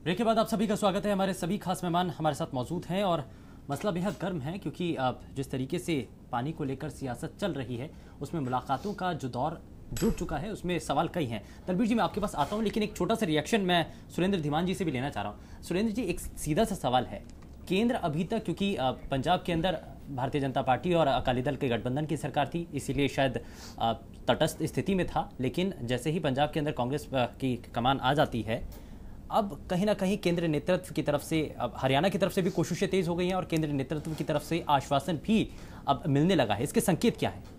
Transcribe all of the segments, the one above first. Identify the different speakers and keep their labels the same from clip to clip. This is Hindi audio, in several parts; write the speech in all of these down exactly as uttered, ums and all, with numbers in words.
Speaker 1: ब्रेक के बाद आप सभी का स्वागत है। हमारे सभी खास मेहमान हमारे साथ मौजूद हैं और मसला बेहद गर्म है क्योंकि अब जिस तरीके से पानी को लेकर सियासत चल रही है उसमें मुलाकातों का जो दौर जुड़ चुका है उसमें सवाल कई हैं। दलबीर जी, मैं आपके पास आता हूं, लेकिन एक छोटा सा रिएक्शन मैं सुरेंद्र धीमान जी से भी लेना चाह रहा हूं। सुरेंद्र जी, एक सीधा सा सवाल है, केंद्र अभी तक, क्योंकि पंजाब के अंदर भारतीय जनता पार्टी और अकाली दल के गठबंधन की सरकार थी, इसीलिए शायद तटस्थ स्थिति में था, लेकिन जैसे ही पंजाब के अंदर कांग्रेस की कमान आ जाती है, अब कहीं ना कहीं केंद्र नेतृत्व की तरफ से, अब हरियाणा की तरफ से भी कोशिशें तेज हो गई हैं और केंद्र नेतृत्व की तरफ से आश्वासन भी अब मिलने लगा है। इसके संकेत क्या है?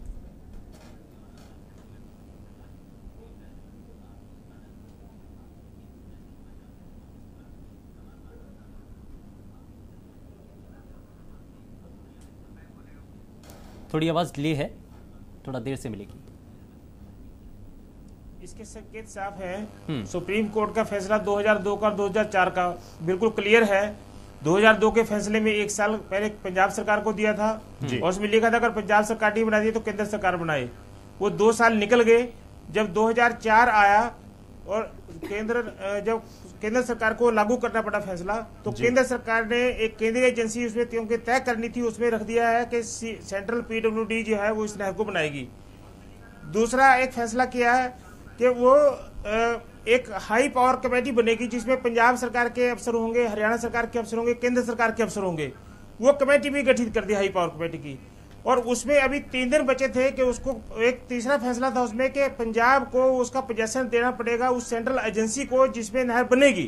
Speaker 1: थोड़ी आवाज डिले है, थोड़ा देर से मिलेगी।
Speaker 2: इसके संकेत साफ है। सुप्रीम कोर्ट का फैसला दो हज़ार दो का और दो हज़ार चार का बिल्कुल क्लियर है। दो हज़ार दो के फैसले में एक साल पहले पंजाब सरकार को दिया था और उसमें लिखा था अगर पंजाब सरकार नहीं बनाती तो केंद्र सरकार बनाए। वो दो साल निकल गए। जब दो हज़ार चार आया और केंद्र जब केंद्र सरकार को लागू करना पड़ा फैसला, तो केंद्र सरकार ने एक केंद्रीय एजेंसी उसमें क्योंकि तय करनी थी, उसमें रख दिया है कि सेंट्रल पीडब्ल्यूडी जो है वो इस नहर को बनाएगी। दूसरा एक फैसला किया है कि वो एक हाई पावर कमेटी बनेगी जिसमें पंजाब सरकार के अफसर होंगे, हरियाणा सरकार के अफसर होंगे, केंद्र सरकार के अफसर होंगे। वो कमेटी भी गठित कर दी हाई पावर कमेटी की। और उसमें अभी तीन दिन बचे थे कि उसको एक तीसरा फैसला था उसमें कि पंजाब को उसका पोजेशन देना पड़ेगा उस सेंट्रल एजेंसी को जिसमें नहर बनेगी।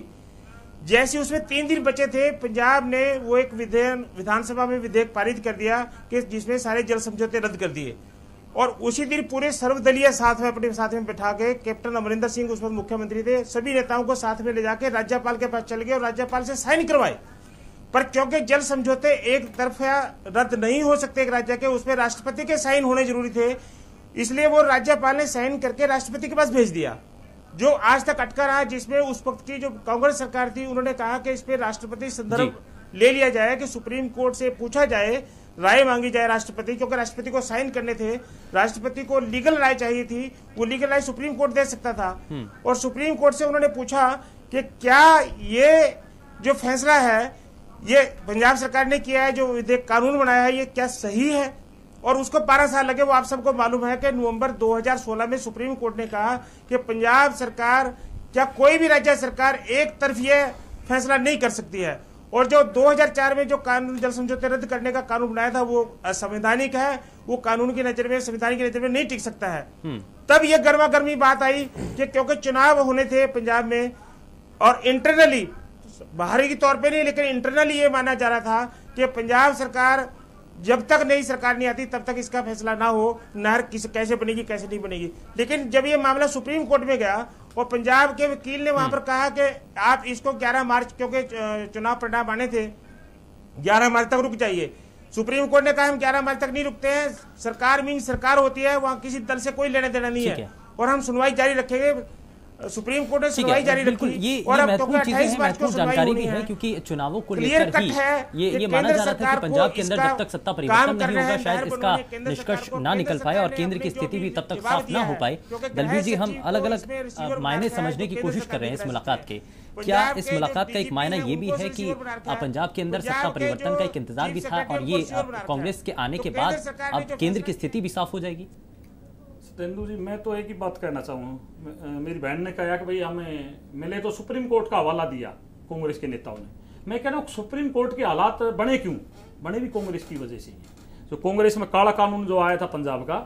Speaker 2: जैसे उसमें तीन दिन बचे थे, पंजाब ने वो एक विधेयक विधानसभा में विधेयक पारित कर दिया कि जिसमें सारे जल समझौते रद्द कर दिए। और उसी दिन पूरे सर्वदलीय साथ में अपने साथ में बैठा के कैप्टन अमरिंदर सिंह उस वक्त मुख्यमंत्री थे, सभी नेताओं को साथ में ले जाके राज्यपाल के पास चल गए और राज्यपाल से साइन करवाए। पर क्योंकि जल समझौते एक तरफा रद्द नहीं हो सकते एक राज्य के, उसमें राष्ट्रपति के साइन होने जरूरी थे, इसलिए वो राज्यपाल ने साइन करके राष्ट्रपति के पास भेज दिया, जो आज तक अटका रहा। जिसमें उस वक्त की जो कांग्रेस सरकार थी उन्होंने कहा कि इस पे राष्ट्रपति संदर्भ ले लिया जाए कि सुप्रीम कोर्ट से पूछा जाए, राय मांगी जाए राष्ट्रपति, क्योंकि राष्ट्रपति को साइन करने थे, राष्ट्रपति को लीगल राय चाहिए थी, वो लीगल राय सुप्रीम कोर्ट दे सकता था। और सुप्रीम कोर्ट से उन्होंने पूछा कि क्या ये जो फैसला है ये पंजाब सरकार ने किया है, जो विधेयक कानून बनाया है, ये क्या सही है? और उसको बारह साल लगे। वो आप सबको मालूम है कि नवंबर दो हज़ार सोलह में सुप्रीम कोर्ट ने कहा कि पंजाब सरकार, क्या कोई भी राज्य सरकार एक तरफ ये फैसला नहीं कर सकती है। और जो दो हज़ार चार में जो कानून जल समझौते रद्द करने का कानून बनाया था वो असंवैधानिक है, वो कानून की नजर में, संविधान की नजर में नहीं टिक सकता है। तब ये गर्मा गर्मी बात आई कि क्योंकि चुनाव होने थे पंजाब में और इंटरनली, बाहरी के तौर पे नहीं लेकिन इंटरनली ये माना जा रहा था कि पंजाब सरकार जब तक नई सरकार नहीं आती तब तक इसका फैसला ना हो, नहर किस कैसे बनेगी कैसे नहीं बनेगी। लेकिन जब ये मामला सुप्रीम कोर्ट में गया और पंजाब के वकील ने वहां पर कहा कि आप इसको ग्यारह मार्च, क्योंकि चुनाव परिणाम आने थे, ग्यारह मार्च तक रुक जाइए। सुप्रीम कोर्ट ने कहा हम ग्यारह मार्च तक नहीं रुकते हैं, सरकार मीन सरकार होती है, वहां किसी दल से कोई लेना देना नहीं है और हम सुनवाई जारी रखेंगे। सुप्रीम कोर्ट ने सुनवाई जारी रखी।
Speaker 1: ये ये महत्वपूर्ण चीजें हैं, महत्वपूर्ण जानकारी भी है क्योंकि चुनावों को लेकर ही ये ये माना जा रहा था कि पंजाब के अंदर जब तक सत्ता परिवर्तन नहीं होगा शायद इसका निष्कर्ष ना निकल पाए और केंद्र की स्थिति भी तब तक साफ ना हो पाए। दलबीर जी, हम अलग अलग मायने समझने की कोशिश कर रहे हैं इस मुलाकात के। क्या इस मुलाकात का एक मायना ये भी है कि पंजाब के अंदर सत्ता परिवर्तन का एक इंतजार भी था और ये कांग्रेस के आने के बाद अब केंद्र की स्थिति भी साफ हो जाएगी?
Speaker 3: तेंदु जी, मैं तो एक ही बात कहना चाहूँगा। मेरी बहन ने कहा कि भाई हमें मिले तो सुप्रीम कोर्ट का हवाला दिया कांग्रेस के नेताओं ने। मैं कह रहा हूँ सुप्रीम कोर्ट के हालात बने क्यों? बने भी कांग्रेस की वजह से ही। जो कांग्रेस में काला कानून जो आया था पंजाब का,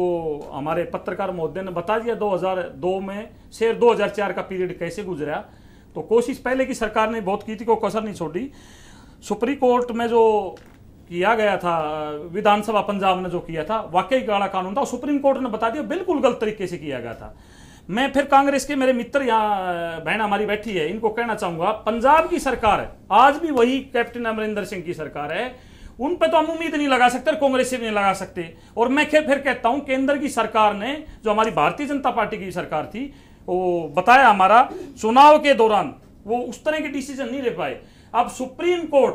Speaker 3: वो हमारे पत्रकार महोदय ने बता दिया दो हज़ार दो में से दो हज़ार चार का पीरियड कैसे गुजरा। तो कोशिश पहले की सरकार ने बहुत की थी, कोई कसर नहीं छोड़ी। सुप्रीम कोर्ट में जो किया गया था, विधानसभा पंजाब ने जो किया था, वाकई काला कानून था। सुप्रीम कोर्ट ने बता दिया बिल्कुल गलत तरीके से किया गया था। मैं फिर कांग्रेस के मेरे मित्र यहाँ बहन हमारी बैठी है, इनको कहना चाहूंगा, पंजाब की सरकार है, आज भी वही कैप्टन अमरिंदर सिंह की सरकार है, उन पे तो हम उम्मीद नहीं लगा सकते और कांग्रेस से भी नहीं लगा सकते। और मैं फिर कहता हूं केंद्र की सरकार ने, जो हमारी भारतीय जनता पार्टी की सरकार थी, वो बताया हमारा चुनाव के दौरान वो उस तरह के डिसीजन नहीं ले पाए। अब सुप्रीम कोर्ट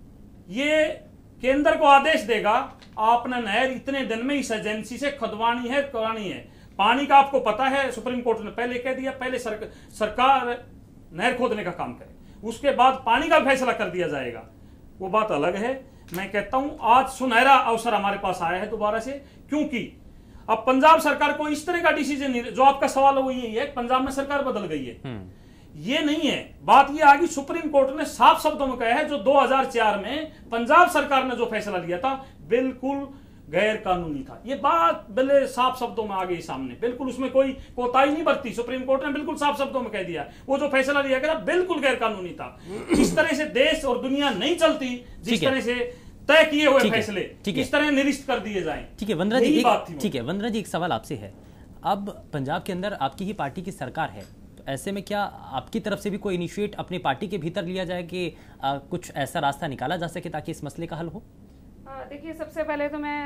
Speaker 3: ये केंद्र को आदेश देगा, आपने नहर इतने दिन में इस एजेंसी से खुदवानी है, करानी है। पानी का आपको पता है, सुप्रीम कोर्ट ने पहले कह दिया, पहले सर, सरकार नहर खोदने का काम करे। उसके बाद पानी का फैसला कर दिया जाएगा, वो बात अलग है। मैं कहता हूं आज सुनहरा अवसर हमारे पास आया है दोबारा से, क्योंकि अब पंजाब सरकार को इस तरह का डिसीजन नहीं, जो आपका सवाल है वो यही है, पंजाब में सरकार बदल गई है, ये नहीं है। बात ये आ गई, सुप्रीम कोर्ट ने साफ शब्दों में कहा है जो दो हज़ार चार में पंजाब सरकार ने जो फैसला लिया था बिल्कुल गैर कानूनी था। ये बात बड़े साफ शब्दों में आ गई सामने, बिल्कुल उसमें कोई कोताही नहीं बरती। सुप्रीम कोर्ट ने बिल्कुल साफ शब्दों में कह दिया वो जो फैसला लिया गया बिल्कुल गैर कानूनी था। इस तरह से देश और दुनिया नहीं चलती जिस तरह से तय किए हुए फैसले इस तरह निरस्त कर दिए जाएं।
Speaker 1: ठीक है वंदना जी, ठीक है वंदना जी, एक सवाल आपसे है। अब पंजाब के अंदर आपकी ही पार्टी की सरकार है, तो ऐसे में क्या आपकी तरफ से भी कोई इनिशिएट अपनी पार्टी के भीतर लिया जाए कि आ, कुछ ऐसा रास्ता निकाला जा सके ताकि इस मसले का हल हो?
Speaker 4: देखिए, सबसे पहले तो मैं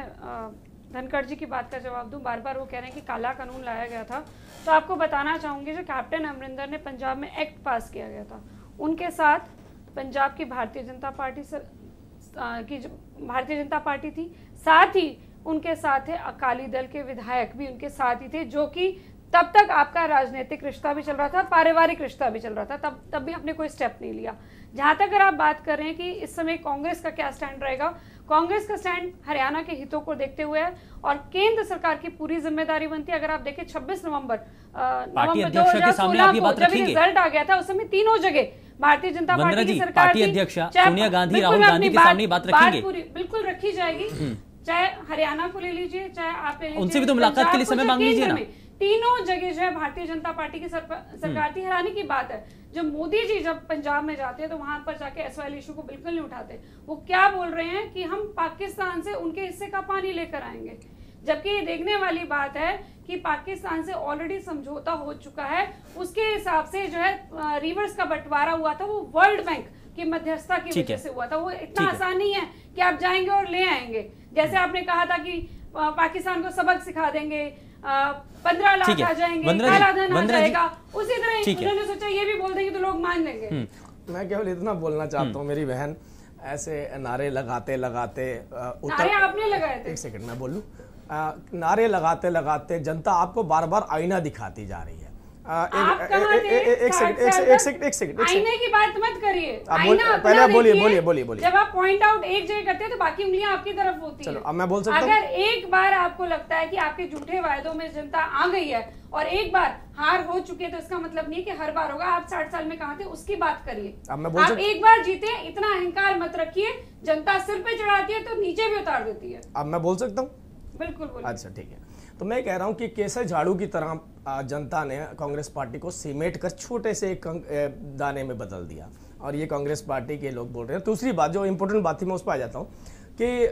Speaker 4: धनखड़ जी की बात का जवाब दूं। बार बार वो कह रहे हैं कि काला कानून लाया गया था, तो आपको बताना चाहूंगी जो कैप्टन अमरिंदर ने पंजाब में एक्ट पास किया गया था, उनके साथ पंजाब की भारतीय जनता पार्टी सर, आ, की भारतीय जनता पार्टी थी, साथ ही उनके साथ है अकाली दल के विधायक भी उनके साथ ही थे, जो कि तब तक आपका राजनीतिक रिश्ता भी चल रहा था, पारिवारिक रिश्ता भी चल रहा था, तब तब भी आपने कोई स्टेप नहीं लिया। जहां तक अगर आप बात कर रहे हैं कि इस समय कांग्रेस का क्या स्टैंड रहेगा, कांग्रेस का स्टैंड हरियाणा के हितों को देखते हुए है और केंद्र सरकार की पूरी जिम्मेदारी बनती है। अगर आप देखें छब्बीस नवंबर नवंबर दो हजार सोलह को जब रिजल्ट आ गया था, उस समय तीनों जगह भारतीय जनता पार्टी की सरकार
Speaker 1: पार्टी अध्यक्ष सोनिया गांधी, राहुल गांधी के सामने बात रखेंगे,
Speaker 4: बिल्कुल रखी जाएगी। चाहे हरियाणा को ले लीजिए, चाहे आप ले लीजिए,
Speaker 1: उनसे भी तो मुलाकात के लिए समय मांग लीजिए ना।
Speaker 4: तीनों जगह जो है भारतीय जनता पार्टी की सरकार थी। हैरानी की बात है, जब मोदी जी जब पंजाब में जाते हैं तो वहां पर जाके एस वाई इशू को बिल्कुल नहीं उठाते। वो क्या बोल रहे हैं कि हम पाकिस्तान से उनके हिस्से का पानी लेकर आएंगे, जबकि ये देखने वाली बात है कि पाकिस्तान से ऑलरेडी समझौता हो चुका है। उसके हिसाब से जो है रिवर्स का बंटवारा हुआ था, वो वर्ल्ड बैंक की मध्यस्थता की वजह से हुआ था। वो इतना आसान नहीं है कि आप जाएंगे और ले आएंगे। जैसे आपने कहा था कि पाकिस्तान को सबक सिखा देंगे, पंद्रह लाख आ जाएंगे, काला धन आ जाएगा, उसी तरह उन्होंने सोचा ये भी बोल देंगे तो लोग मान लेंगे।
Speaker 5: मैं केवल इतना बोलना चाहता हूँ, मेरी बहन ऐसे नारे लगाते लगाते
Speaker 4: नारे आपने लगाए थे,
Speaker 5: एक सेकंड मैं बोलूं, नारे लगाते लगाते जनता आपको बार बार आईना दिखाती जा रही है।
Speaker 4: एक सेकंड एक सेकंड आईने की बात मत करिए,
Speaker 5: पहले बोलिए बोलिए बोलिए बोलिए।
Speaker 4: जब आप पॉइंट आउट एक जगह करते हैं तो बाकी उंगलियां आपकी तरफ होती
Speaker 5: है। अब मैं बोल सकता हूं,
Speaker 4: अगर एक बार आपको लगता है कि आपके झूठे वायदों में जनता आ गई है और एक बार हार हो चुकी है, तो इसका मतलब नहीं है कि हर बार होगा। आप साठ साल में कहां थे उसकी बात करिए। आप एक बार जीते, इतना अहंकार मत रखिए। जनता सिर पे चढ़ाती है तो नीचे भी उतार देती है।
Speaker 5: अब मैं बोल सकता हूँ?
Speaker 4: बिल्कुल बोलिए।
Speaker 5: अच्छा ठीक है, तो मैं कह रहा हूं कि कैसे झाड़ू की तरह जनता ने कांग्रेस पार्टी को सीमेंट कर छोटे से एक दाने में बदल दिया, और ये कांग्रेस पार्टी के लोग बोल रहे हैं। दूसरी बात जो इंपॉर्टेंट बात थी मैं उस पर आ जाता हूं कि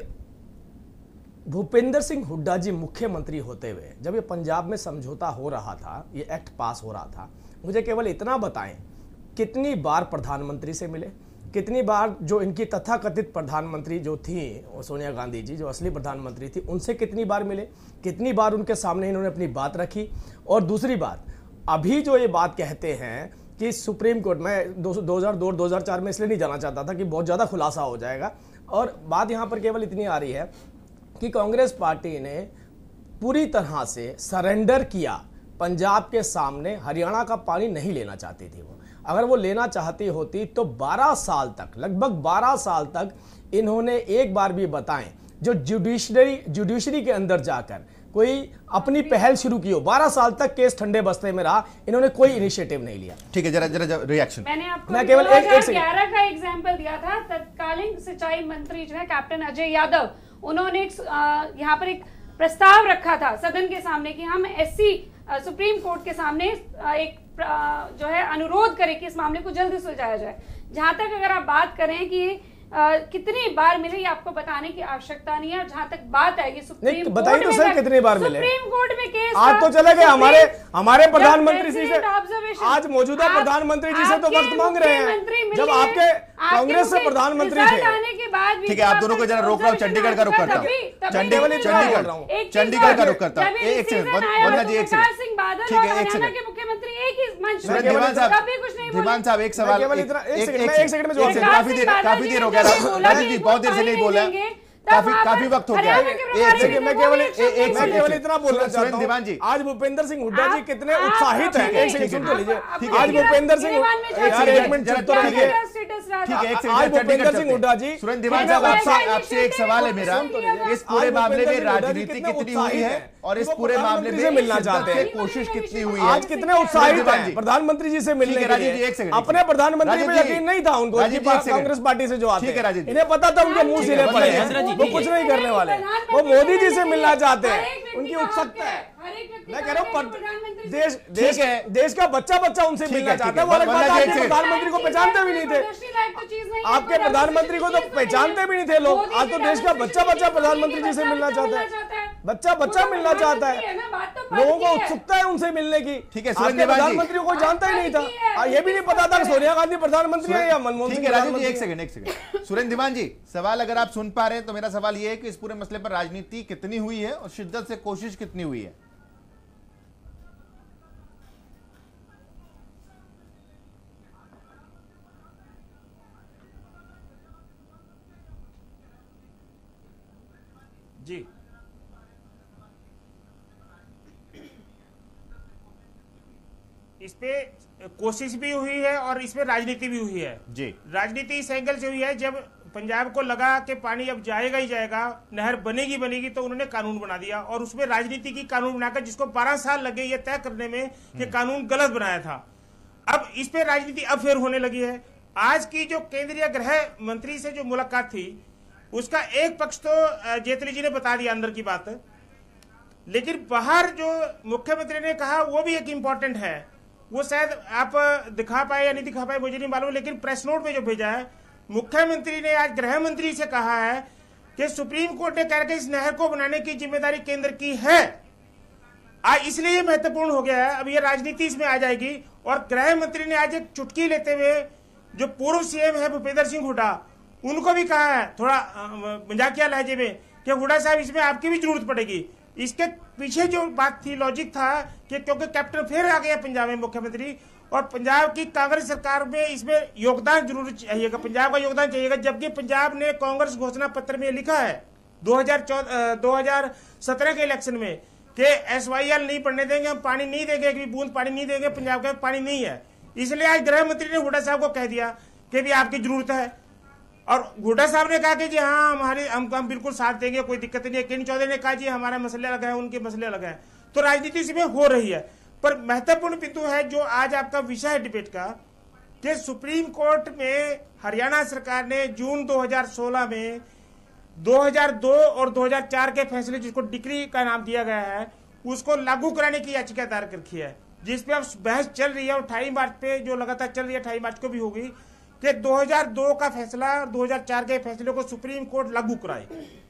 Speaker 5: भूपेंद्र सिंह हुड्डा जी मुख्यमंत्री होते हुए जब ये पंजाब में समझौता हो रहा था, ये एक्ट पास हो रहा था, मुझे केवल इतना बताएं कितनी बार प्रधानमंत्री से मिले, कितनी बार जो इनकी तथाकथित प्रधानमंत्री जो थी सोनिया गांधी जी, जो असली प्रधानमंत्री थी, उनसे कितनी बार मिले, कितनी बार उनके सामने इन्होंने अपनी बात रखी। और दूसरी बात, अभी जो ये बात कहते हैं कि सुप्रीम कोर्ट में दो हज़ार दो दो हज़ार चार में इसलिए नहीं जाना चाहता था कि बहुत ज़्यादा खुलासा हो जाएगा, और बात यहाँ पर केवल इतनी आ रही है कि कांग्रेस पार्टी ने पूरी तरह से सरेंडर किया पंजाब के सामने। हरियाणा का पानी नहीं लेना चाहती थी वो, अगर वो लेना चाहती होती तो बारह साल तक, लगभग बारह साल तक इन्होंने एक बार भी बताएं जो जुडिशरी जुडिशरी के अंदर जाकर कोई अपनी पहल शुरू की हो। बारह साल तक केस ठंडे बस्ते में रहा, इन्होंने कोई इनिशिएटिव नहीं लिया।
Speaker 6: ठीक है, जरा जरा रिएक्शन
Speaker 4: मैंने आपको
Speaker 5: मैं केवल एक एक
Speaker 4: ग्यारह का एग्जांपल दिया था। तत्कालीन सिंचाई मंत्री जो है कैप्टन अजय यादव, उन्होंने यहाँ पर एक प्रस्ताव रखा था सदन के सामने कि हम एससी सुप्रीम कोर्ट के सामने एक जो है अनुरोध करें कि इस मामले को जल्दी सुलझाया जाए। जहां तक अगर आप बात करें कि आ, कितनी बार मिले, ये आपको बताने की आवश्यकता नहीं है। जहां तक बात आएगी सुप्रीम कोर्ट,
Speaker 5: बताइए तो सर कितनी बार मिले।
Speaker 4: सुप्रीम कोर्ट में केस
Speaker 5: आज तो चले गए, हमारे हमारे प्रधानमंत्री जी से, आज मौजूदा प्रधानमंत्री जी से तो वक्त मांग रहे हैं जब आपके कांग्रेस से प्रधानमंत्री थे।
Speaker 6: ठीक है, आप दोनों को जरा रोक रहा हूँ, चंडीगढ़ का रुख करता हूँ, चंडीगढ़ चंडीगढ़ चंडीगढ़ का रुख करता हूँ। एक सेकंड वंदना जी, एक सेकंड, ठीक है, एक सेकंड मुख्यमंत्री एक ही मंच पर, धीमान साहब, धीमान साहब एक सवाल, एक सेकंड में, काफी देर काफी देर हो गया राजीव जी, बहुत देर से नहीं बोला। काफी काफी वक्त हो गया है।
Speaker 5: मैं केवल एक मैं केवल इतना बोलना चाहता हूँ, आज भूपेंद्र सिंह हुड्डा जी कितने उत्साहित हैं। एक सेकंड सुन तो लीजिए, आज भूपेंद्र सिंह यार एक मिनट चुप तो रहिए,
Speaker 6: ठीक है। एक
Speaker 5: आज भूपेंद्र सिंह हुड्डा जी,
Speaker 6: सुरेंद्र दीवान साहब आपसे आपसे एक सवाल है मेरा, इस पूरे मामले में राजनीति कितनी हुई है और इस पूरे मामले में
Speaker 5: मिलना चाहते हैं,
Speaker 6: कोशिश कितनी हुई है,
Speaker 5: आज कितने उत्साहित हैं प्रधानमंत्री जी से मिलने के लिए। अपने प्रधानमंत्री पे यकीन नहीं था उनको, कांग्रेस पार्टी से जो आते हैं इन्हें पता था उनके मुंह सिले पड़े हैं, वो कुछ नहीं करने वाले, वो मोदी जी से मिलना चाहते हैं, उनकी उत्सुकता है। मैं कह रहा हूँ देश देश देश का बच्चा बच्चा उनसे मिलना चाहता है। वो अलग बात है, आपके प्रधानमंत्री को पहचानते भी नहीं थे, आपके प्रधानमंत्री को तो पहचानते भी नहीं थे लोग। आज तो देश का बच्चा बच्चा प्रधानमंत्री जी से मिलना चाहता है, बच्चा बच्चा मिलना चाहता है, लोगों को उत्सुकता है उनसे मिलने की।
Speaker 6: ठीक है,
Speaker 5: प्रधानमंत्री को जानता ही नहीं था, ये भी नहीं पता था सोनिया गांधी प्रधानमंत्री है या मनमोहन सिंह।
Speaker 6: राजीव जी एक सेकंड एक सेकंड सुरेंद्र दीवान जी, सवाल अगर आप सुन पा रहे हैं तो मेरा सवाल ये है कि इस पूरे मसले पर राजनीति कितनी हुई है और शिद्दत से कोशिश कितनी हुई है?
Speaker 2: जी इस पे कोशिश भी हुई है और इसमें राजनीति भी हुई है।
Speaker 6: जी
Speaker 2: राजनीति इस एंगल से हुई है, जब पंजाब को लगा कि पानी अब जाएगा ही जाएगा, नहर बनेगी बनेगी, तो उन्होंने कानून बना दिया और उसमें राजनीति की कानून बनाकर, जिसको बारह साल लगे ये तय करने में कि कानून गलत बनाया था। अब इस पे राजनीति अब फिर होने लगी है। आज की जो केंद्रीय गृह मंत्री से जो मुलाकात थी उसका एक पक्ष तो जेटली जी ने बता दिया अंदर की बात, लेकिन बाहर जो मुख्यमंत्री ने कहा वो भी एक इम्पोर्टेंट है। वो शायद आप दिखा पाए या नहीं दिखा पाए मुझे नहीं मालूम, लेकिन प्रेस नोट में जो भेजा है, मुख्यमंत्री ने आज गृह मंत्री से कहा है कि सुप्रीम कोर्ट ने कहकर इस नहर को बनाने की जिम्मेदारी केंद्र की है। आज इसलिए ये महत्वपूर्ण हो गया है, अब ये राजनीति इसमें आ जाएगी। और गृह मंत्री ने आज एक चुटकी लेते हुए जो पूर्व सीएम है भूपेंद्र सिंह हुड्डा, उनको भी कहा है थोड़ा मजाकिया लहजे में कि हुड्डा साहब इसमें आपकी भी जरूरत पड़ेगी। इसके पीछे जो बात थी, लॉजिक था कि क्योंकि कैप्टन फिर आ गया पंजाब में मुख्यमंत्री, और पंजाब की कांग्रेस सरकार में इसमें योगदान जरूर चाहिएगा, पंजाब का योगदान चाहिएगा। जबकि पंजाब ने कांग्रेस घोषणा पत्र में लिखा है दो हजार सत्रह के इलेक्शन में कि एस वाई एल नहीं पढ़ने देंगे, हम पानी नहीं देंगे, एक भी बूंद पानी नहीं देंगे, पंजाब का पानी नहीं है। इसलिए आज गृह मंत्री ने हुड्डा साहब को कह दिया कि भी आपकी जरूरत है, और हुड्डा साहब ने कहा कि जी हाँ हमारे हम हम बिल्कुल साथ देंगे, कोई दिक्कत नहीं है। किरण चौधरी ने कहा जी हमारा मसले अलग है, उनके मसले अलग है। तो राजनीति इसमें हो रही है, पर महत्वपूर्ण बिंदु है जो आज आपका विषय है डिबेट का, कि सुप्रीम कोर्ट में हरियाणा सरकार ने जून दो हज़ार सोलह में दो हज़ार दो और दो हज़ार चार के फैसले, जिसको डिक्री का नाम दिया गया है, उसको लागू कराने की याचिका दायर कर रखी है, जिसपे अब बहस चल रही है। और अट्ठाईस मार्च पे जो लगातार चल रही है, अट्ठाईस मार्च को भी होगी, कि दो हज़ार दो का फैसला और दो हज़ार चार के फैसले को सुप्रीम कोर्ट लागू कराए।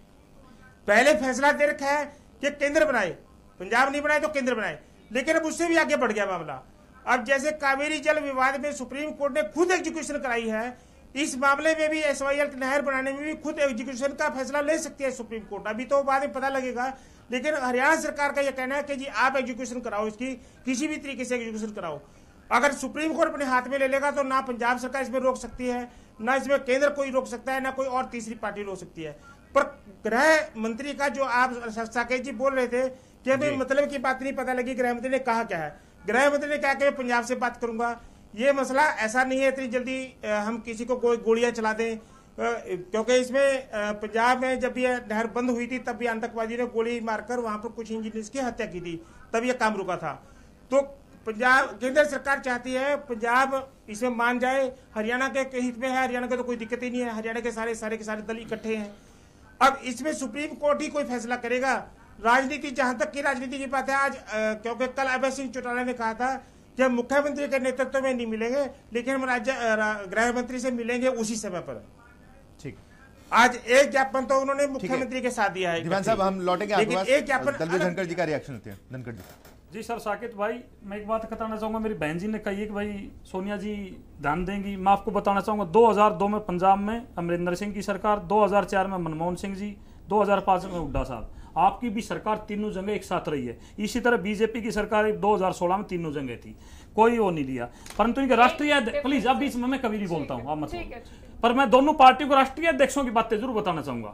Speaker 2: पहले फैसला दे रखा है कि केंद्र बनाए, पंजाब नहीं बनाए तो केंद्र बनाए, लेकिन अब उससे भी आगे बढ़ गया मामला। अब जैसे कावेरी जल विवाद में सुप्रीम कोर्ट ने खुद एग्जीक्यूशन कराई है, इस मामले में भी एस वाई एल की नहर बनाने में भी खुद एग्जीक्यूशन का फैसला ले सकती है सुप्रीम कोर्ट। अभी तो बाद में पता लगेगा, लेकिन हरियाणा सरकार का यह कहना है कि जी आप एग्जीक्यूशन कराओ, इसकी किसी भी तरीके से एग्जीक्यूशन कराओ। अगर सुप्रीम कोर्ट अपने हाथ में ले लेगा तो ना पंजाब सरकार इसमें रोक सकती है, ना इसमें केंद्र कोई रोक सकता है, ना कोई और तीसरी पार्टी रोक सकती है। पर गृह मंत्री का जो आप साकेत जी बोल रहे थे कि हमें मतलब की बात नहीं पता लगी, गृह मंत्री ने कहा क्या है? गृह मंत्री ने कहा कि मैं पंजाब से बात करूंगा। ये मसला ऐसा नहीं है इतनी जल्दी हम किसी को कोई गोलियां चला दें, क्योंकि इसमें पंजाब में जब ये नहर बंद हुई थी तब भी आतंकवादी ने गोली मारकर वहां पर कुछ इंजीनियर्स की हत्या की थी, तब ये काम रुका था। तो पंजाब केंद्र सरकार चाहती है पंजाब इसमें मान जाए, हरियाणा के हित में है, हरियाणा के तो कोई दिक्कत ही नहीं है, हरियाणा के सारे सारे के सारे दल इकट्ठे हैं। अब इसमें सुप्रीम कोर्ट ही कोई फैसला करेगा। राजनीति, जहां तक की राजनीति की बात है, आज क्योंकि कल अभय सिंह चौटाला ने कहा था कि हम मुख्यमंत्री के नेतृत्व में नहीं मिलेंगे, लेकिन हम राज्य गृह मंत्री से मिलेंगे उसी समय पर।
Speaker 6: ठीक,
Speaker 2: आज एक ज्ञापन तो उन्होंने मुख्यमंत्री के साथ दिया है।
Speaker 6: दीवान साहब हम लौटेंगे,
Speaker 2: लेकिन एक ज्ञापन
Speaker 6: धनखड़ जी का रिएक्शन होते हैं। धनखड़ जी
Speaker 3: जी सर, साकेत भाई मैं एक बात बताना चाहूँगा, मेरी बहन जी ने कही है कि भाई सोनिया जी ध्यान देंगी। मैं आपको बताना चाहूँगा दो हज़ार दो में पंजाब में अमरिंदर सिंह की सरकार, दो हज़ार चार में मनमोहन सिंह जी, दो हज़ार पाँच में हुड्डा साहब, आपकी भी सरकार तीनों जगह एक साथ रही है। इसी तरह बीजेपी की सरकार दो हज़ार सोलह में तीनों जगह थी, कोई वो नहीं लिया। परंतु इनके राष्ट्रीय, प्लीज अब बीच में मैं कभी नहीं बोलता हूँ, आप मत, पर मैं दोनों पार्टियों को राष्ट्रीय अध्यक्षों की बातें जरूर बताना चाहूंगा।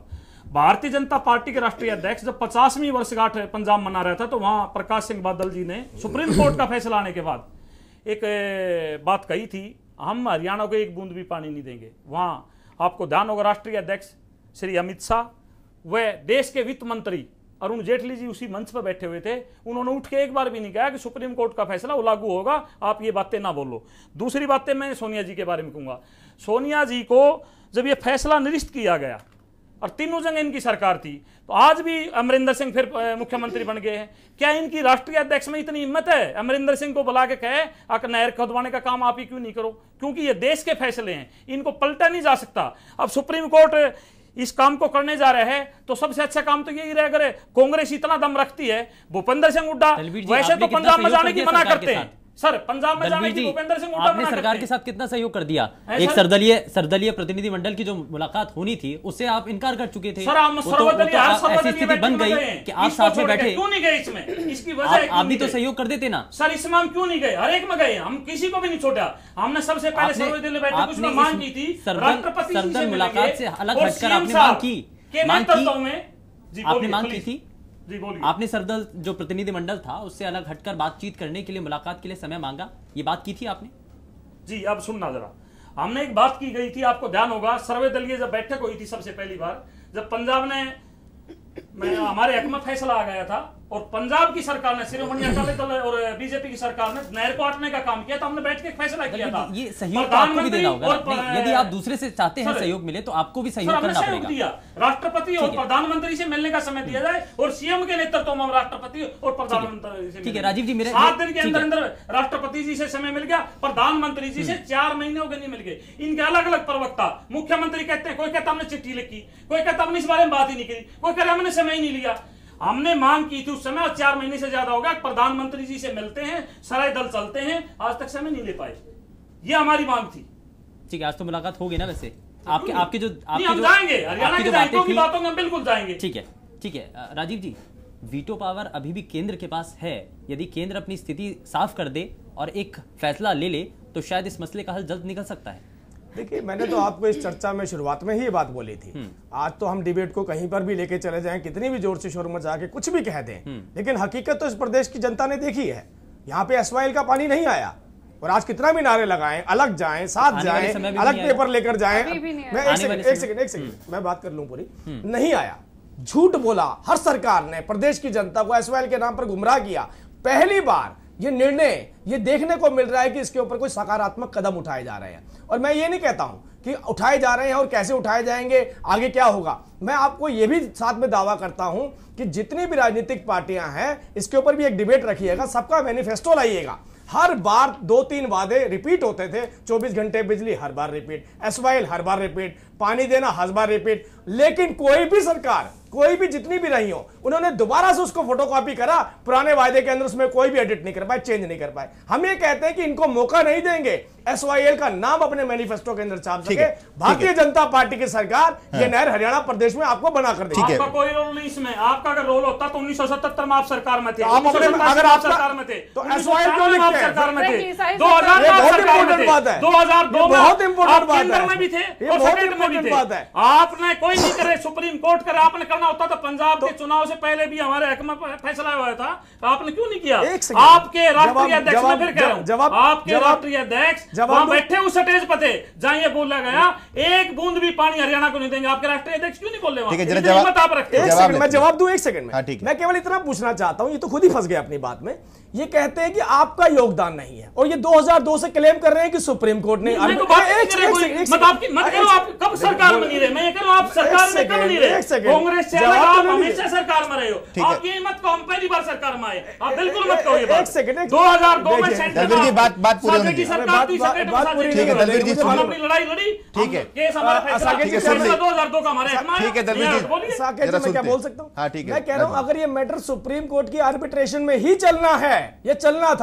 Speaker 3: भारतीय जनता पार्टी के राष्ट्रीय अध्यक्ष जब पचासवीं वर्षगांठ पंजाब मना रहा था तो वहां प्रकाश सिंह बादल जी ने सुप्रीम कोर्ट का फैसला आने के बाद एक बात कही थी, हम हरियाणा को एक बूंद भी पानी नहीं देंगे। वहां आपको ध्यान होगा राष्ट्रीय अध्यक्ष श्री अमित शाह व देश के वित्त मंत्री अरुण जेटली जी उसी मंच पर बैठे हुए थे, उन्होंने उठ के एक बार भी नहीं कहा कि सुप्रीम कोर्ट का फैसला वो लागू होगा, आप ये बातें ना बोलो। दूसरी बातें मैं सोनिया जी के बारे में कहूंगा, सोनिया जी को जब ये फैसला निरस्त किया गया और तीनों जगह इनकी सरकार थी, तो आज भी अमरिंदर सिंह फिर मुख्यमंत्री बन गए हैं। क्या इनकी राष्ट्रीय अध्यक्ष में इतनी हिम्मत है अमरिंदर सिंह को बुला के कहे आकर नहर खोदवाने का काम आप ही क्यों नहीं करो? क्योंकि ये देश के फैसले हैं, इनको पलटा नहीं जा सकता। अब सुप्रीम कोर्ट इस काम को करने जा रहे हैं तो सबसे अच्छा काम तो यही रह करे, कांग्रेस इतना दम रखती है, भूपेंद्र सिंह हुड्डा वैसे तो पंजाब में जाने की मना करते हैं सर, पंजाब में जाने की भूपेंद्र सिंह हुड्डा
Speaker 1: आपने सरकार के साथ कितना सहयोग कर दिया? एक सर्वदलीय सर्वदलीय प्रतिनिधि मंडल की जो मुलाकात होनी थी उससे आप इनकार कर चुके थे।
Speaker 3: सर हम सर्वदलीय
Speaker 1: ऐसी स्थिति बन गई कि आप साथ में बैठे,
Speaker 3: क्यों नहीं गए इसमें? इसकी वजह
Speaker 1: आप भी तो सहयोग कर देते ना
Speaker 3: सर, इसमें हम क्यों नहीं गए? हर एक में गए, हम किसी को भी नहीं छोड़ा। हमने सबसे पहले सर्वदलीय बैठक उसमें मांग की थी, राष्ट्रपति
Speaker 1: जी से मुलाकात से अलग हटकर आपने मांग की, मांग की आपने मांग की थी
Speaker 3: जी, बोलिए।
Speaker 1: आपने सरदल जो प्रतिनिधि मंडल था उससे अलग हटकर बातचीत करने के लिए, मुलाकात के लिए समय मांगा, ये बात की थी आपने?
Speaker 3: जी अब सुनना जरा, हमने एक बात की गई थी, आपको ध्यान होगा सर्वदलीय जब बैठक हुई थी सबसे पहली बार, जब पंजाब ने मैं हमारे हक में फैसला आ गया था और पंजाब की सरकार ने, शिरोमणि अकाली दल और बीजेपी की सरकार ने नहर को हटाने का काम किया, तो हमने बैठ के फैसला किया था।
Speaker 1: ये सहयोग तो आपको भी देना होगा, यदि आप दूसरे से चाहते हैं सहयोग मिले तो आपको भी सहयोग करना पड़ेगा।
Speaker 3: राष्ट्रपति और प्रधानमंत्री से मिलने का समय दिया जाए और सीएम के नेतृत्व में राष्ट्रपति और प्रधानमंत्री से,
Speaker 1: ठीक है राजीव जी, मेरे
Speaker 3: सात दिन के अंदर अंदर राष्ट्रपति जी से समय मिल गया, प्रधानमंत्री जी से चार महीने हो गए नहीं मिल गए। इनके अलग अलग प्रवक्ता, मुख्यमंत्री कहते हैं, कोई कहता हमने चिट्ठी लिखी, कोई कहता हमने इस बारे में बात ही नहीं की, कोई कहता हमने समय ही नहीं लिया। हमने मांग की थी उस समय और चार महीने से ज्यादा हो गया, प्रधानमंत्री जी से मिलते हैं, सराय दल चलते हैं, आज तक समय नहीं ले पाए। ये हमारी मांग थी।
Speaker 1: ठीक है, आज तो मुलाकात होगी ना वैसे आपके आपके जो आपके
Speaker 3: हम जाएंगे हरियाणा की बातों की बातों में हम बिल्कुल जाएंगे।
Speaker 1: ठीक है ठीक है राजीव जी, वीटो पावर अभी भी केंद्र के पास है, यदि केंद्र अपनी स्थिति साफ कर दे और एक फैसला ले ले तो शायद इस मसले का हल जल्द निकल सकता है।
Speaker 5: देखिए, मैंने तो आपको इस चर्चा में शुरुआत में ही ये बात बोली थी, आज तो हम डिबेट को कहीं पर भी लेके चले जाएं, कितनी भी जोर से शोर मचा के कुछ भी कह दें, लेकिन हकीकत तो इस प्रदेश की जनता ने देखी है। यहाँ पे एस वाई एल का पानी नहीं आया और आज कितना भी नारे लगाएं, अलग जाएं, साथ जाएं, अलग पेपर लेकर जाएं। मैं एक सेकंड एक सेकंड एक सेकंड मैं बात कर लूं पूरी, नहीं आया, झूठ बोला। हर सरकार ने प्रदेश की जनता को एस वाई एल के नाम पर गुमराह किया। पहली बार ये निर्णय ये देखने को मिल रहा है कि इसके ऊपर कोई सकारात्मक कदम उठाए जा रहे हैं, और मैं ये नहीं कहता हूं कि उठाए जा रहे हैं और कैसे उठाए जाएंगे, आगे क्या होगा। मैं आपको ये भी साथ में दावा करता हूं कि जितनी भी राजनीतिक पार्टियां हैं इसके ऊपर भी एक डिबेट रखिएगा, सबका मैनिफेस्टो लाइएगा। हर बार दो तीन वादे रिपीट होते थे, चौबीस घंटे बिजली हर बार रिपीट, एस वाई एल हर बार रिपीट, पानी देना हर बार रिपीट, लेकिन कोई भी सरकार, कोई भी जितनी भी रही हो, उन्होंने दोबारा से उसको फोटोकॉपी करा, पुराने वायदे के अंदर उसमें कोई भी एडिट नहीं कर पाए, चेंज नहीं कर पाए। हम ये कहते हैं कि इनको मौका नहीं देंगे एस वाई एल का नाम अपने मैनिफेस्टो के अंदर छाप सके। भारतीय जनता पार्टी की सरकार ये नहर हरियाणा प्रदेश में आपको बना कर देगी।
Speaker 3: आपका कोई रोल नहीं इसमें, आपका अगर रोल होता तो उन्नीस सौ सतहत्तर में आप सरकार में थे,
Speaker 5: आप अपने अगर आप सरकार में थे तो एस वाई एल क्यों लिखते हैं?
Speaker 3: सरकार में थे, दो हजार दो हजार दो में
Speaker 5: बहुत इंपॉर्टेंट बात है,
Speaker 3: में भी थे,
Speaker 5: ये बहुत इंपॉर्टेंट बात है।
Speaker 3: आपने कोई नहीं करे, सुप्रीम कोर्ट करे, आपने करना होता तो पंजाब के चुनाव से पहले भी हमारे हक में फैसला हुआ था, आपने क्यों नहीं किया? आपके राष्ट्रीय अध्यक्ष में फिर कह रहा हूं, आपके राष्ट्रीय अध्यक्ष वहां बैठे उस स्टेज पर थे जहां ये बोला गया एक बूंद भी पानी हरियाणा को नहीं देंगे, आपके राष्ट्रीय अध्यक्ष क्यों नहीं बोल रहे? हिम्मत आप रखते हैं।
Speaker 5: मैं जवाब दूं एक सेकंड में, मैं केवल इतना पूछना चाहता हूं, ये तो खुद ही फंस गए अपनी बात में। ये कहते हैं कि आपका योगदान नहीं है और ये दो हज़ार दो से क्लेम कर रहे हैं कि सुप्रीम कोर्ट ने
Speaker 3: मत करो, आप कब सरकार में नहीं रहे, मैं कह रहा हूं आप सरकार में कब नहीं रहे, कांग्रेस से अलग आप हमेशा सरकार में रहे हो, आपकी हिम्मत को हम पहली बार सरकार में आए, आप बिल्कुल मत कहो ये बात। दो हज़ार दो में सेंटर
Speaker 6: की बात बात पूरी होने
Speaker 3: की सरकार थी,
Speaker 6: ठीक है दलवीर जी,
Speaker 3: हम अपनी लड़ाई लड़ी,
Speaker 6: ठीक है,
Speaker 3: केस हमारा फैसला दो हज़ार दो का हमारा,
Speaker 6: ठीक है दलवीर जी,
Speaker 5: साकेत जी मैं क्या बोल सकता हूं?
Speaker 6: हाँ ठीक है,
Speaker 5: मैं कह रहा हूं अगर ये मैटर सुप्रीम कोर्ट की आर्बिट्रेशन में ही चलना है, ये चलना था,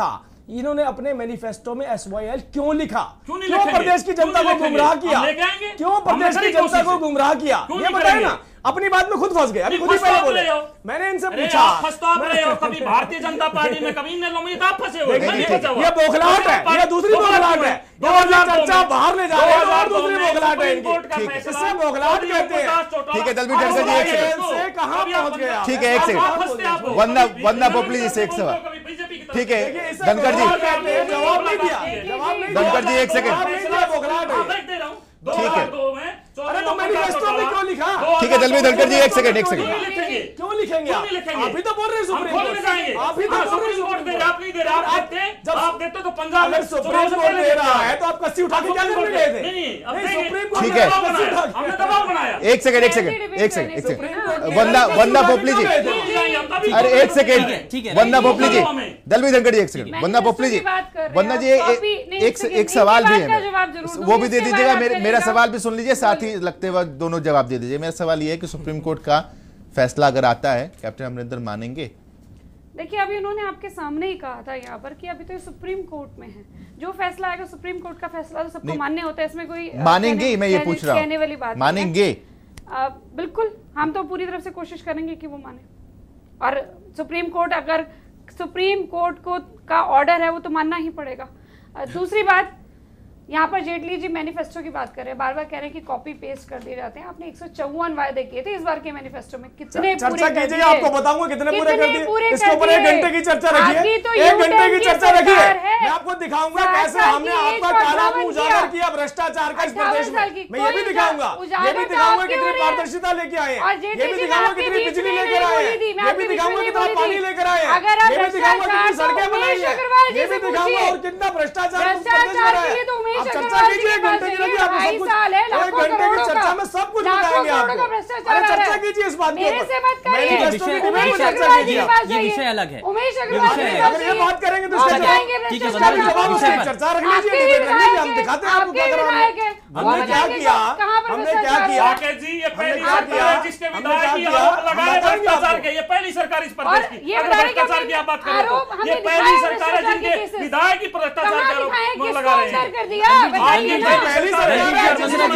Speaker 5: इन्होंने अपने मैनिफेस्टो में एस वाई एल क्यों लिखा?
Speaker 3: क्यों नहीं
Speaker 5: क्यों
Speaker 3: लिखेंगे?
Speaker 5: प्रदेश की जनता
Speaker 3: क्यों
Speaker 5: को
Speaker 3: नहीं
Speaker 5: गुमराह
Speaker 3: लिखेंगे?
Speaker 5: किया?
Speaker 3: हम लेके आएंगे।
Speaker 5: क्यों
Speaker 3: हम
Speaker 5: प्रदेश की
Speaker 3: करेंगे
Speaker 5: जनता
Speaker 3: कोशिश।
Speaker 5: को गुमराह किया?
Speaker 3: क्यों
Speaker 5: ये
Speaker 3: नहीं
Speaker 5: बताए
Speaker 3: करेंगे?
Speaker 5: ना, अपनी बात में खुद फंस गए, अभी
Speaker 3: नहीं,
Speaker 5: खुद ही
Speaker 3: फंस तो
Speaker 5: पहले
Speaker 3: आप
Speaker 5: बोले।
Speaker 3: रहे हो।
Speaker 5: मैंने इनसे
Speaker 3: अरे
Speaker 5: पूछा,
Speaker 3: आप फंस तो आप रहे हो, कभी भारतीय जनता पार्टी में, कभी इन लोगों में, तो आप फंसे हुए। मैं नहीं फंसा हुआ।
Speaker 5: ये बौखलाहट है, ये दूसरी बौखलाहट है। दो हजार चर्चा बाहर ले जा रहे हैं और दूसरी बौखलाहट है इनकी। इससे बौखलाहट कहते हैं।
Speaker 6: ठीक है दलवीर धनखड़ जी, एक सेकंड।
Speaker 5: से कहां पहुंच गया?
Speaker 6: ठीक है, एक सेकंड। वंदना वंदना पोपली जी से एक सवाल। ठीक है धनखड़ जी,
Speaker 5: जवाब नहीं दिया, जवाब नहीं दिया।
Speaker 6: धनखड़ जी एक सेकंड।
Speaker 5: जवाब नहीं दिया, बौखलाहट है।
Speaker 6: ठीक है।
Speaker 5: अरे तो मैनिफेस्टो में क्यों लिखा?
Speaker 6: ठीक है दलवीर धनखड़ जी, एक सेकंड एक सेकंड।
Speaker 5: क्यों लिखेंगे? आप ही तो बोल रहे हैं सुप्रीम कोर्ट, आप ही तो बोल रहे हैं सुप्रीम कोर्ट।
Speaker 3: आप नहीं दे रहे, आप देते,
Speaker 5: जब
Speaker 3: आप देते तो पंजाब में
Speaker 5: अगर सुप्रीम कोर्ट दे रहा है तो आप कस्सी उठा के क्या करने गए थे?
Speaker 3: नहीं, अब
Speaker 5: नहीं,
Speaker 3: देंगे।
Speaker 5: सुप्रीम कोर्ट
Speaker 6: ठीक है।
Speaker 5: ने कस्सी उठा के-
Speaker 3: हमने दबाव बनाया।
Speaker 6: एक सेकंड एक सेकंड एक सेकंड एक
Speaker 5: सुप्रीम कोर्ट
Speaker 6: सेकंड
Speaker 5: ने
Speaker 6: वंदना
Speaker 5: कस्सी
Speaker 6: वंदना
Speaker 5: उठा के
Speaker 6: पोपली जी,
Speaker 5: क्यों गए थे?
Speaker 6: अरे एक सेकंड,
Speaker 1: ठीक है।
Speaker 6: वंदना पोपली जी,
Speaker 3: हमें।
Speaker 6: दलवीर धनखड़ जी एक सेकंड, वंदना पोपली जी, वंदना जी एक एक सवाल भी है, वो भी दे दीजिएगा। मेरे मेरा सवाल भी सुन लीजिए, साथ ही लगते वक्त दोनों जवाब दे दीजिए। मेरा सवाल ये है कि सुप्रीम कोर्ट का फैसला अगर आता है, कैप्टन अमरिंदर मानेंगे?
Speaker 4: देखिए अभी उन्होंने आपके सामने ही कहा था यहाँ पर कि अभी तो ये सुप्रीम कोर्ट में है, जो फैसला आएगा सुप्रीम कोर्ट का फैसला तो सबको मान्य होता है, इसमें कोई
Speaker 6: मानेंगे ही, मैं ये पूछ रहा
Speaker 4: कहने वाली बात
Speaker 6: हूँ, मानेंगे?
Speaker 4: आ, बिल्कुल, हम तो पूरी तरफ से कोशिश करेंगे कि वो माने। और सुप्रीम कोर्ट, अगर सुप्रीम कोर्ट को का ऑर्डर है वो तो मानना ही पड़ेगा। आ, दूसरी बात, यहाँ पर जेटली जी मैनिफेस्टो की बात कर रहे हैं, बार बार कह रहे हैं कि कॉपी पेस्ट कर दिए जाते हैं। आपने एक सौ चौवन वायदे किए थे इस बार के मैनिफेस्टो में, कितने
Speaker 5: चर्चा
Speaker 4: पूरे कर
Speaker 5: कीजिए,
Speaker 4: दिए?
Speaker 5: आपको बताऊंगा कितने पूरे कर दिए।
Speaker 4: पूरे
Speaker 5: इसके
Speaker 4: कर
Speaker 5: ऊपर एक
Speaker 4: दिए।
Speaker 5: घंटे की चर्चा रखिए,
Speaker 4: आपकी तो
Speaker 5: एक घंटे
Speaker 4: यूटर्न
Speaker 5: की
Speaker 4: की
Speaker 5: चर्चा रखिए।
Speaker 4: सरकार है।
Speaker 5: मैं आपको दिखाऊंगा
Speaker 4: सात
Speaker 5: कैसे
Speaker 4: साल
Speaker 5: हमने
Speaker 4: की
Speaker 5: आपका
Speaker 4: एक
Speaker 5: काला
Speaker 4: सौ
Speaker 5: मुंह
Speaker 4: अट्ठावन
Speaker 5: उजागर
Speaker 4: किया।
Speaker 5: किया भ्रष्टाचार का इस
Speaker 4: अट्ठावन
Speaker 5: प्रदेश
Speaker 4: साल
Speaker 5: में।
Speaker 4: की
Speaker 5: मैं ये भी
Speaker 4: कोई
Speaker 5: दिखाऊंगा,
Speaker 4: उजागर
Speaker 5: ये भी
Speaker 4: तो
Speaker 5: दिखाऊंगा
Speaker 4: आपकी
Speaker 5: कितनी
Speaker 4: हो रही है।
Speaker 5: पारदर्शिता लेके आए
Speaker 4: और
Speaker 5: हैं,
Speaker 4: जेटली
Speaker 5: ये भी
Speaker 4: जी, मैं
Speaker 5: दिखाऊंगा
Speaker 4: आपके
Speaker 5: कितनी
Speaker 4: बीच
Speaker 5: बिजली
Speaker 4: में
Speaker 5: लेकर
Speaker 4: नहीं
Speaker 5: आए
Speaker 4: बोली थी,
Speaker 5: हैं,
Speaker 4: मैं
Speaker 5: ये
Speaker 4: आपके
Speaker 5: भी
Speaker 4: बीच
Speaker 5: दिखाऊंगा
Speaker 4: में
Speaker 5: कितना
Speaker 4: नहीं
Speaker 5: पानी
Speaker 4: बोली थी।
Speaker 5: लेकर आए हैं,
Speaker 4: अगर आप
Speaker 5: ये भी दिखाऊंगा
Speaker 4: भ्रष्टाचार
Speaker 5: कितनी सड़कें
Speaker 4: तो
Speaker 5: बनाई
Speaker 4: उमेश
Speaker 5: हैं,
Speaker 4: अग्रवाल जी
Speaker 5: ये
Speaker 4: से
Speaker 5: भी दिखाऊंगा
Speaker 4: पूछिए।
Speaker 5: और कितना भ्रष्टाचार
Speaker 4: भ्रष्टाचार के लिए तो उमेश
Speaker 5: आप चर्चा
Speaker 4: अग्रवाल जी
Speaker 5: कीजिए,
Speaker 4: के
Speaker 5: एक
Speaker 4: पास
Speaker 5: घंटे की
Speaker 4: जाइए,
Speaker 5: लगी, आपको
Speaker 4: ढाई
Speaker 5: सब कुछ
Speaker 4: साल है,
Speaker 5: एक
Speaker 4: लाखों
Speaker 5: घंटे की
Speaker 4: करोड़ों
Speaker 5: चर्चा
Speaker 4: का-
Speaker 5: में सब कुछ
Speaker 4: लाखों
Speaker 5: बताएंगे
Speaker 4: करोड़ों का
Speaker 5: आपको।
Speaker 4: भ्रष्टाचार
Speaker 5: अरे
Speaker 4: आ रहा
Speaker 5: चर्चा
Speaker 4: है।
Speaker 5: कीजिए इस बात के
Speaker 4: मेरे
Speaker 5: ऊपर।
Speaker 4: से मत करिए।
Speaker 5: मैनिफेस्टो की डिबेट
Speaker 4: उमेश
Speaker 5: में चर्चा
Speaker 4: अग्रवाल जी
Speaker 5: कीजिए।
Speaker 4: के पास
Speaker 1: ये
Speaker 4: जाइए।
Speaker 1: विषय अलग है।
Speaker 4: उमेश
Speaker 1: ये
Speaker 4: अग्रवाल
Speaker 1: विषय
Speaker 4: जी
Speaker 1: है।
Speaker 4: के पास
Speaker 5: अगर ये
Speaker 4: जाइए।
Speaker 5: बात करेंगे तो
Speaker 4: आप
Speaker 5: इसका
Speaker 4: जाएंगे
Speaker 1: ठीक है,
Speaker 4: भ्रष्टाचार
Speaker 1: बताइए,
Speaker 4: का
Speaker 1: जवाब
Speaker 4: विषय
Speaker 1: उसे
Speaker 4: पर।
Speaker 5: चर्चा रख लीजिए,
Speaker 4: आपके
Speaker 5: डिबेट रख लीजिए, हम
Speaker 4: विधायक
Speaker 5: दिखाते हैं
Speaker 4: हैं,
Speaker 5: आपको
Speaker 4: आपके
Speaker 5: क्या करना है।
Speaker 4: विधायक हैं।
Speaker 5: हमने
Speaker 4: वो
Speaker 5: क्या
Speaker 4: बताएंगे
Speaker 5: किया,
Speaker 4: कहाँ पर
Speaker 5: हमने क्या
Speaker 4: भ्रष्टाचार
Speaker 5: किया?
Speaker 4: है।
Speaker 3: राकेश जी, ये पहली
Speaker 5: क्या
Speaker 3: सरकार
Speaker 5: किया?
Speaker 3: है जिसके
Speaker 5: हमने
Speaker 3: विधायक
Speaker 5: क्या
Speaker 3: की
Speaker 5: किया?
Speaker 3: आरोप
Speaker 5: हम
Speaker 3: लगाए
Speaker 5: बताएंगे
Speaker 3: भ्रष्टाचार
Speaker 5: आपको।
Speaker 3: के। ये पहली सरकार इस
Speaker 4: और
Speaker 3: प्रदेश की,
Speaker 4: ये
Speaker 3: अगर
Speaker 4: बताएं कि
Speaker 3: भ्रष्टाचार की आप बात करें तो
Speaker 4: आरोप हमें
Speaker 3: ये
Speaker 4: दिखाए
Speaker 3: पहली सरकार है
Speaker 4: भ्रष्टाचार के
Speaker 3: जिनके
Speaker 4: केसेस।
Speaker 3: विधायक की भ्रष्टाचार
Speaker 4: कहाँ
Speaker 3: के
Speaker 4: दिखाए,
Speaker 3: आरोप
Speaker 4: किसको
Speaker 3: लगा रहे
Speaker 4: अंदर
Speaker 3: हैं।
Speaker 4: कर दिया? बताइए ना।
Speaker 5: पहली सरकार है जिसने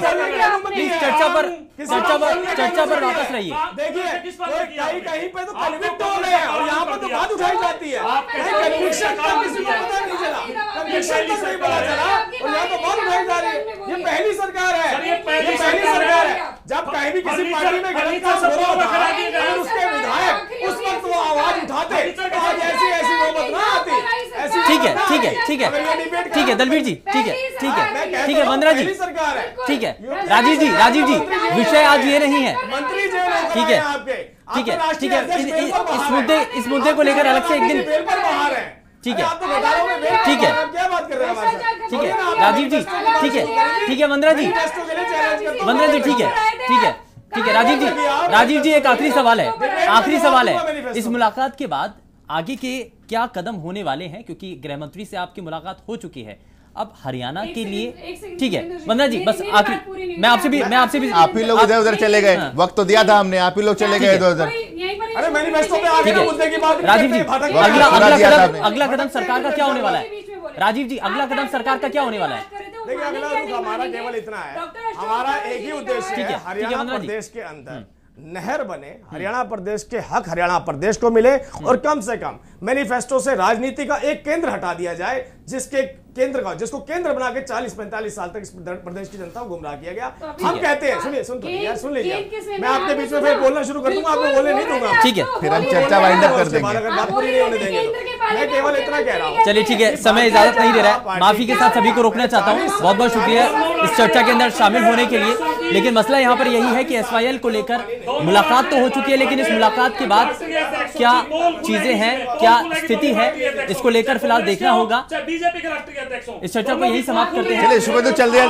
Speaker 1: प्लीज चर्चा पर चर्चा पर चर्चा पर वापस रहिए।
Speaker 5: देखिए
Speaker 3: किस पर
Speaker 5: कोई
Speaker 3: किया
Speaker 5: कहीं
Speaker 3: आपने?
Speaker 5: कहीं पे तो
Speaker 3: आपको
Speaker 5: कन्विक्ट हो
Speaker 3: कौन
Speaker 5: रहे
Speaker 3: सा
Speaker 5: हैं और यहाँ पर तो
Speaker 3: दिया?
Speaker 5: बात उठाई जाती है।
Speaker 3: आपके
Speaker 5: नहीं,
Speaker 3: साथ
Speaker 5: कन्विक्शन
Speaker 3: किसी
Speaker 5: का
Speaker 3: ने
Speaker 5: किसी को
Speaker 3: दिया?
Speaker 5: पता नहीं चला, कन्विक्शन
Speaker 3: पहली
Speaker 5: तक नहीं पता
Speaker 3: सरकार
Speaker 5: चला
Speaker 3: है।
Speaker 5: और यहाँ तो बहुत उठाई जा रही है। ये पहली सरकार है,
Speaker 3: सर, ये पहली
Speaker 5: ये पहली
Speaker 3: सरकार
Speaker 5: सरकार
Speaker 3: है।
Speaker 5: है। जब कहीं भी किसी
Speaker 3: फर्नीचर-
Speaker 5: पार्टी में गलत
Speaker 3: फर्नीचर
Speaker 5: काम हो
Speaker 3: सब
Speaker 5: रहा
Speaker 3: लोग करा
Speaker 5: था
Speaker 3: दिए गए।
Speaker 5: और उसके विधायक उस वक्त वो आवाज उठाते
Speaker 3: फर्नीचर
Speaker 5: तो आज ऐसी ऐसी नौबत ना आती, ऐसी
Speaker 1: ठीक है,
Speaker 5: नौबत ना
Speaker 1: ठीक है,
Speaker 5: आती।
Speaker 1: ठीक है।
Speaker 5: अगर ये डिबेट
Speaker 1: ठीक है दलवीर जी, ठीक है ठीक है
Speaker 5: मैं कहता
Speaker 1: ठीक है
Speaker 5: हूं,
Speaker 1: वंदना जी,
Speaker 5: पहली सरकार है।
Speaker 1: ठीक है राजीव जी, राजीव जी, विषय आज ये नहीं है।
Speaker 5: मंत्री जेल होकर
Speaker 1: ठीक
Speaker 5: आए
Speaker 1: है,
Speaker 5: हैं आपके,
Speaker 1: ठीक है,
Speaker 5: आपके
Speaker 1: ठीक है।
Speaker 5: राष्ट्रीय
Speaker 1: इस-
Speaker 5: अध्यक्ष
Speaker 1: इस-
Speaker 5: बेल पर
Speaker 1: इस
Speaker 5: बाहर
Speaker 1: मुद्दे
Speaker 5: हैं।
Speaker 1: इस मुद्दे को लेकर अलग से एक दिन,
Speaker 5: बेल पर बाहर हैं।
Speaker 1: ठीक है।
Speaker 5: अरे आप तो घोटालों में बेल पर
Speaker 1: ठीक है।
Speaker 5: बाहर हैं, क्या बात कर रहे हैं हमारे साथ?
Speaker 1: ठीक है
Speaker 5: बोलिए ना, आप
Speaker 1: राजीव जी,
Speaker 5: मैनिफेस्टो
Speaker 1: ठीक है
Speaker 5: की बात
Speaker 1: ठीक है वंदना जी,
Speaker 5: मैनिफेस्टो के लिए चैलेंज करता हूं।
Speaker 1: वंदना जी, ठीक है ठीक है ठीक है राजीव जी, राजीव जी एक आखिरी सवाल है, आखिरी सवाल है। इस मुलाकात के बाद आगे के क्या कदम होने वाले हैं, क्योंकि गृह मंत्री से आपकी मुलाकात हो चुकी है, अब हरियाणा के लिए ठीक है वंदना जी, बस आखिरी मैं आपसे भी मैं आपसे भी
Speaker 6: आप ही लोग इधर उधर चले गए, वक्त तो दिया था हमने, आप ही लोग चले गए इधर उधर।
Speaker 5: अरे मैनिफेस्टो पे आगे
Speaker 1: ठीक
Speaker 5: के
Speaker 1: है।
Speaker 5: मुद्दे की बात
Speaker 1: राजीव जी,
Speaker 5: भटक
Speaker 6: वक्त
Speaker 1: अगला
Speaker 6: पूरा
Speaker 1: अगला
Speaker 6: दिया था
Speaker 1: कदम
Speaker 6: आपने।
Speaker 1: अगला कदम सरकार का क्या होने वाला है? राजीव जी, अगला कदम सरकार का क्या होने वाला है?
Speaker 5: देखिए अगला रुख हमारा केवल इतना है, हमारा एक ही उद्देश्य
Speaker 1: ठीक है,
Speaker 5: है,
Speaker 1: ठीक है,
Speaker 5: हरियाणा
Speaker 1: वंदना जी।
Speaker 5: प्रदेश के अंदर नहर बने, हरियाणा प्रदेश के हक हरियाणा प्रदेश को मिले और कम से कम मैनिफेस्टो से राजनीति का एक केंद्र हटा दिया जाए, जिसके केंद्र का जिसको केंद्र बना के चालीस पैंतालीस साल तक इस प्रदेश की जनता को गुमराह किया गया। हम कहते हैं, सुनिए सुन यार सुन लीजिए, मैं आपके बीच में फिर बोलना शुरू कर दूंगा, आपको बोलने नहीं दूंगा।
Speaker 1: ठीक है,
Speaker 6: फिर हम चर्चा वाइंड अप कर
Speaker 5: उसके बाद
Speaker 6: देंगे।
Speaker 5: अगर बात पूरी नहीं होने देंगे तो मैं केवल इतना कह रहा हूं।
Speaker 1: चलिए ठीक है, समय इजाजत नहीं दे रहा है, माफी के साथ सभी को रोकना चाहता हूँ। बहुत बहुत शुक्रिया इस चर्चा के अंदर शामिल होने के लिए। लेकिन मसला यहाँ पर यही है कि एस वाई एल को लेकर मुलाकात तो हो चुकी है, लेकिन इस मुलाकात के बाद क्या चीजें हैं, क्या स्थिति है, इसको लेकर फिलहाल देखना होगा।
Speaker 3: बीजेपी के राष्ट्रीय अध्यक्ष
Speaker 1: इस चर्चा को यही समाप्त करते हैं।
Speaker 6: चलिए शुभ चलते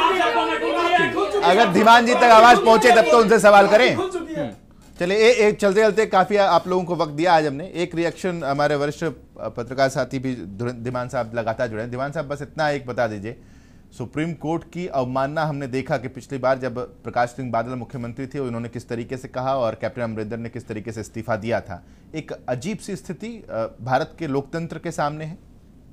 Speaker 6: चलते अगर धीमान जी तक आवाज पहुंचे तब तो उनसे सवाल करें। चलिए ए, ए, चलते चलते काफी आप लोगों को वक्त दिया आज हमने। एक रिएक्शन हमारे वरिष्ठ पत्रकार साथी भी धीमान साहब लगातार जुड़े हैं। धीमान साहब बस इतना एक बता दीजिए, सुप्रीम कोर्ट की अवमानना हमने देखा कि पिछली बार जब प्रकाश सिंह बादल मुख्यमंत्री थे उन्होंने किस तरीके से कहा और कैप्टन अमरिंदर ने किस तरीके से इस्तीफा दिया था। एक अजीब सी स्थिति भारत के लोकतंत्र के सामने है।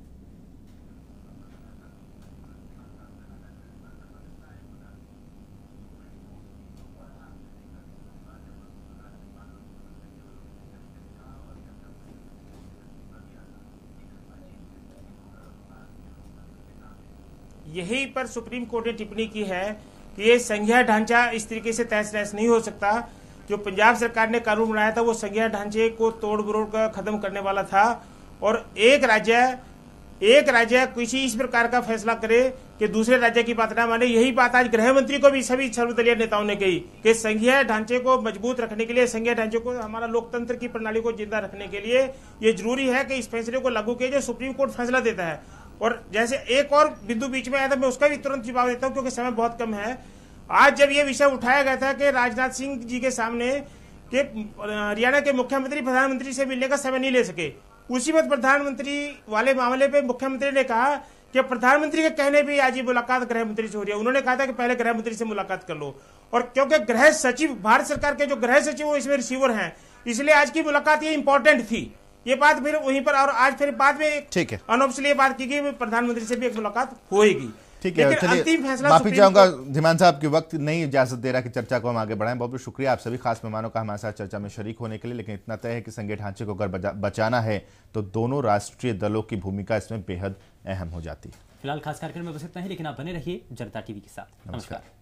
Speaker 2: यही पर सुप्रीम कोर्ट ने टिप्पणी की है कि ये संघीय ढांचा इस तरीके से तहस नहस नहीं हो सकता। जो पंजाब सरकार ने कानून बनाया था वो संघीय ढांचे को तोड़ मरोड़ कर खत्म करने वाला था, और एक राज्य एक राज्य किसी इस प्रकार का फैसला करे कि दूसरे राज्य की बात ना माने। यही बात आज गृह मंत्री को भी सभी सर्वदलीय नेताओं ने कही कि संघीय ढांचे को मजबूत रखने के लिए, संघीय ढांचे को, हमारा लोकतंत्र की प्रणाली को जिंदा रखने के लिए ये जरूरी है कि इस फैसले को लागू किया जो सुप्रीम कोर्ट फैसला देता है। और जैसे एक और बिंदु बीच में आया था, मैं उसका भी तुरंत जवाब देता हूँ क्योंकि समय बहुत कम है। आज जब ये विषय उठाया गया था कि राजनाथ सिंह जी के सामने कि हरियाणा के मुख्यमंत्री प्रधानमंत्री से मिलने का समय नहीं ले सके, उसी वक्त प्रधानमंत्री वाले मामले पे मुख्यमंत्री ने कहा कि प्रधानमंत्री के कहने पे आज ये मुलाकात गृह मंत्री से हो रही है। उन्होंने कहा था कि पहले गृह मंत्री से मुलाकात कर लो, और क्योंकि गृह सचिव, भारत सरकार के जो गृह सचिव वो इसमें रिसीवर हैं, इसलिए आज की मुलाकात ये इंपॉर्टेंट थी। ये बात फिर वहीं पर, और आज फिर बाद में
Speaker 6: ठीक है
Speaker 2: अनऑफिशियली ये बात की गई प्रधानमंत्री से भी एक मुलाकात होएगी।
Speaker 6: ठीक है, चलिए माफी चाहूंगा धीमान साहब की वक्त नहीं इजाजत दे रहा कि चर्चा को हम आगे बढ़ाएं। बहुत बहुत शुक्रिया आप सभी खास मेहमानों का हमारे साथ चर्चा में शरीक होने के लिए। लेकिन इतना तय है कि संघीय ढांचे को अगर बचाना है तो दोनों राष्ट्रीय दलों की भूमिका इसमें बेहद अहम हो जाती है।
Speaker 1: फिलहाल खास कार्यक्रम में बस इतना ही, लेकिन आप बने रहिए जनता टीवी के साथ। नमस्कार।